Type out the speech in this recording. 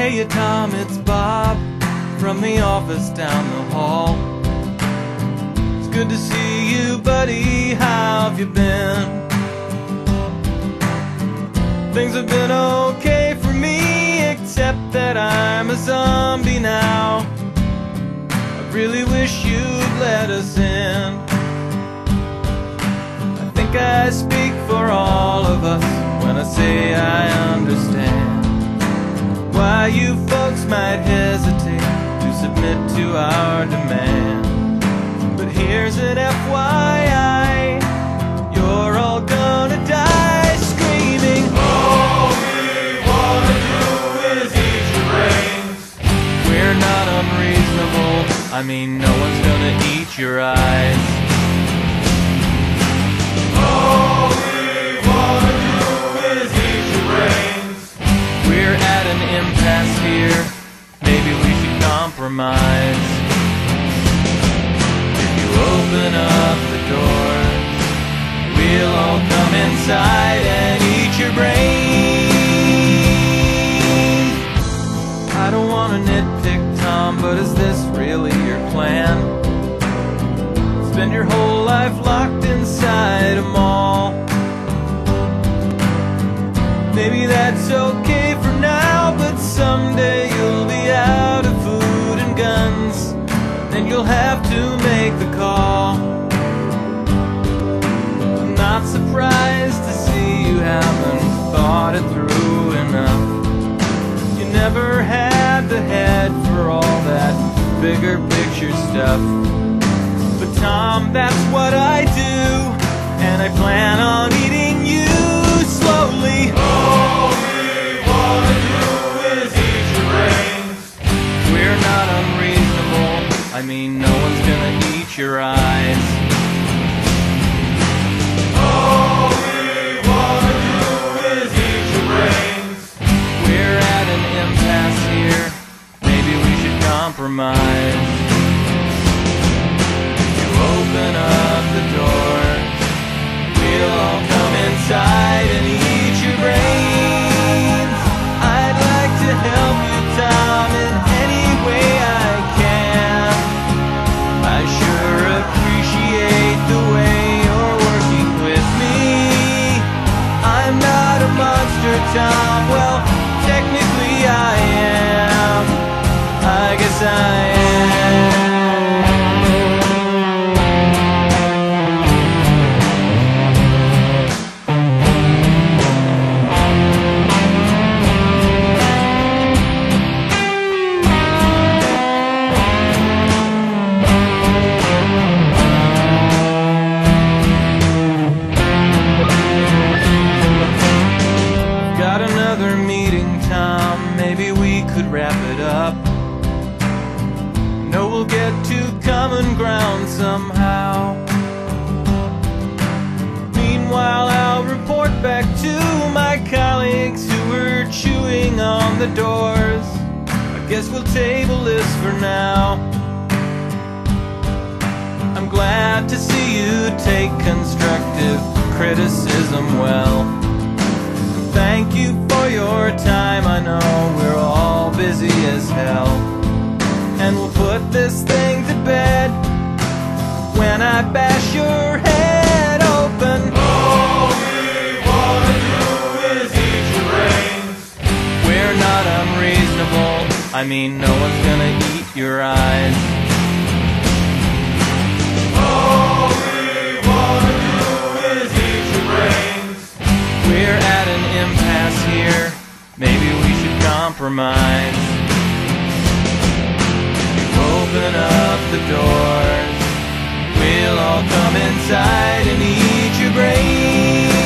Hey Tom, it's Bob from the office down the hall. It's good to see you, buddy. How have you been? Things have been okay for me, except that I'm a zombie now. I really wish you'd let us in. I think I speak for all of us when I say I understand why you folks might hesitate to submit to our demand. But here's an FYI, you're all gonna die screaming. All we wanna do is eat your brains. We're not unreasonable, I mean no one's gonna eat your eyes. All we wanna do is eat your brains. We're at an impasse here, maybe we should compromise. If you open up the doors, we'll all come inside and eat your brains. I don't want to nitpick, Tom, but is this really your plan? Spend your whole life locked inside a mall. Maybe that's okay for now, but someday you'll be out of food and guns, and you'll have to make the call. I'm not surprised to see you haven't thought it through enough. You never had the head for all that bigger picture stuff. But Tom, that's what I do, and I plan on eating you slowly. All we wanna do is eat your brains. We're not unreasonable, I mean no one's gonna eat your eyes. All we wanna do is eat your brains. We're at an impasse here, maybe we should compromise. You open up the door, we'll all come inside and eat your brains. I'd like to help you, Tom, in any way I can. I sure appreciate the way you're working with me. I'm not a monster, Tom, well, technically I am. I guess I am. Wrap it up. No, we'll get to common ground somehow. Meanwhile, I'll report back to my colleagues who were chewing on the doors. I guess we'll table this for now. I'm glad to see you take constructive criticism well. Thank you for your time, I know we're all busy as hell. And we'll put this thing to bed when I bash your head open. All we wanna do is eat your brains. We're not unreasonable, I mean no one's gonna eat your eyes. All we wanna do is eat your brains. We're at an impasse here, maybe we should compromise. You open up the doors, we'll all come inside and eat your brains.